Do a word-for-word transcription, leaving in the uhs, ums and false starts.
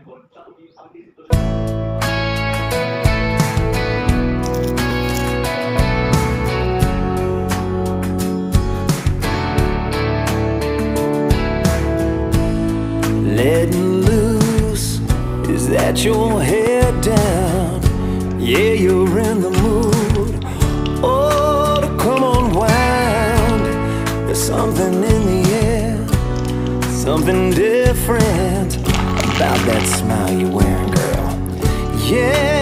Letting loose, is that your head down? Yeah, you're in the mood. Oh, to come unwind. There's something in the air, something different about that smile you're wearing, girl. Yeah.